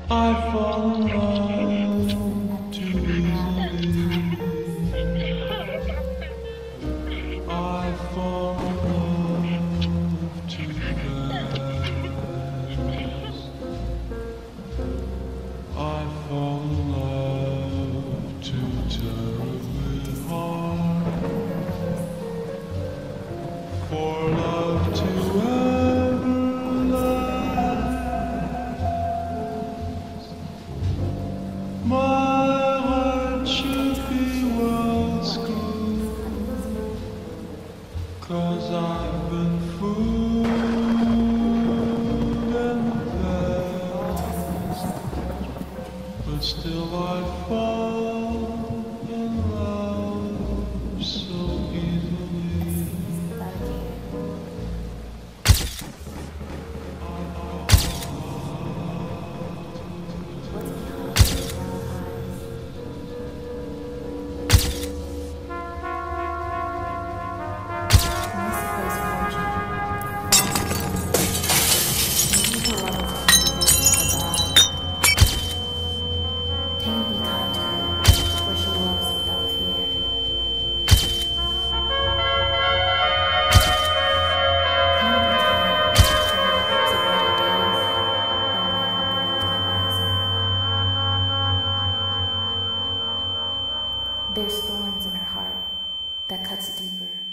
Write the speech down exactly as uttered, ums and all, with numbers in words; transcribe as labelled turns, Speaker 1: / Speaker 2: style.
Speaker 1: I fall in love too easily. I fall in love too fast. I fall in love too terribly hard for love to ever last. My heart should be well schooled, 'cause I've been fooled in the past, but still I fall in love so easily.
Speaker 2: There's thorns in her heart that cuts deeper.